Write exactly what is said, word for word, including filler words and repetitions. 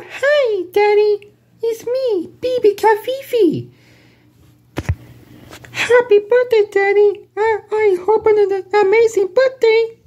Oh, hi, Daddy. It's me, Baby Kafifi. Happy birthday, Daddy. I, I hope on an amazing birthday.